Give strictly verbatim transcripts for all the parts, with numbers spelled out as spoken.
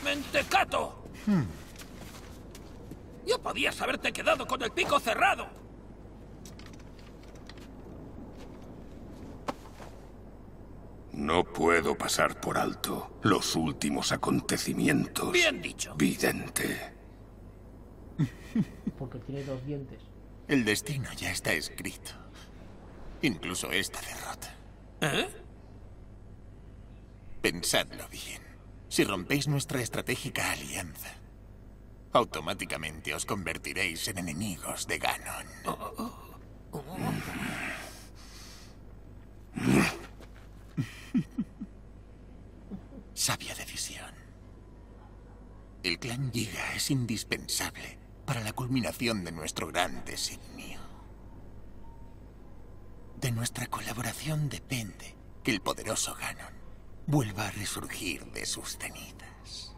¡Mentecato! Hmm. ¡Ya podías haberte quedado con el pico cerrado! No puedo pasar por alto los últimos acontecimientos. Bien dicho. Vidente. Porque tiene dos dientes. El destino ya está escrito. Incluso esta derrota. ¿Eh? Pensadlo bien. Si rompéis nuestra estratégica alianza, automáticamente os convertiréis en enemigos de Ganon. Oh, oh, oh. Sabia decisión. El clan Yiga es indispensable para la culminación de nuestro gran designio. De nuestra colaboración depende que el poderoso Ganon vuelva a resurgir de sus cenizas.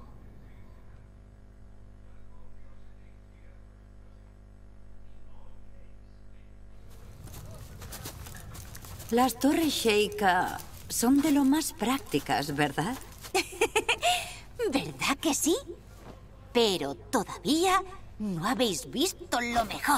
Las torres Sheikah son de lo más prácticas, ¿verdad? ¿Verdad que sí? Pero todavía no habéis visto lo mejor.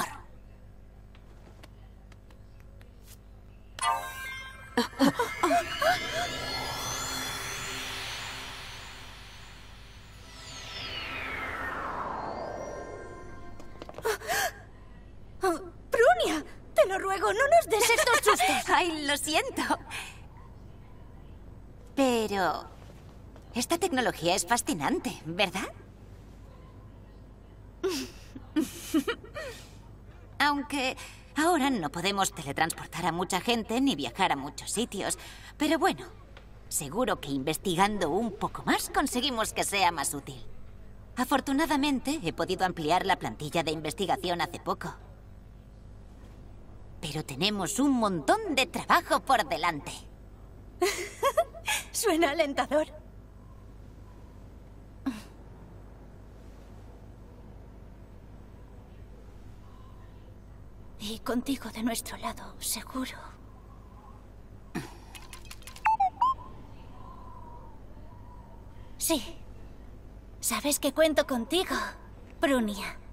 ¡Prunia! Te lo ruego, no nos des estos sustos. Ay, lo siento. Pero esta tecnología es fascinante, ¿verdad? Aunque ahora no podemos teletransportar a mucha gente ni viajar a muchos sitios. Pero bueno, seguro que investigando un poco más conseguimos que sea más útil. Afortunadamente, he podido ampliar la plantilla de investigación hace poco. Pero tenemos un montón de trabajo por delante. Suena alentador. Y contigo de nuestro lado, seguro. Sí. Sabes que cuento contigo, Prunia.